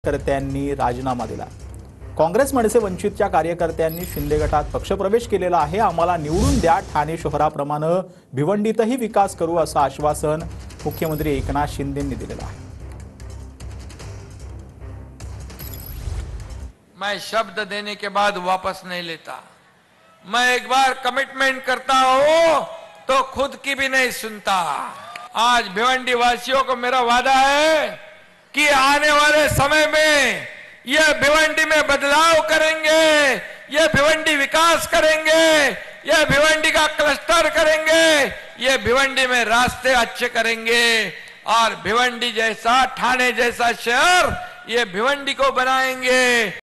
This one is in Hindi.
कार्यकर्त्यांनी राजीनामा दिला। काँग्रेस मनसे वंचितच्या कार्यकर्त्यांनी शिंदे गटात पक्षप्रवेश केलेला आहे। आम्हाला निवडून द्या, ठाणे शहराप्रमाणे भिवंडीतही विकास करू असं आश्वासन मुख्यमंत्री एकनाथ शिंदेंनी दिलेलं आहे। मैं शब्द देने के बाद वापस नहीं लेता। मैं एक बार कमिटमेंट करता हूं तो खुद की भी नहीं सुनता। आज भिवंडी वासियों को मेरा वादा है कि आने वाले समय में यह भिवंडी में बदलाव करेंगे, यह भिवंडी विकास करेंगे, यह भिवंडी का क्लस्टर करेंगे, यह भिवंडी में रास्ते अच्छे करेंगे और भिवंडी जैसा ठाणे जैसा शहर ये भिवंडी को बनाएंगे।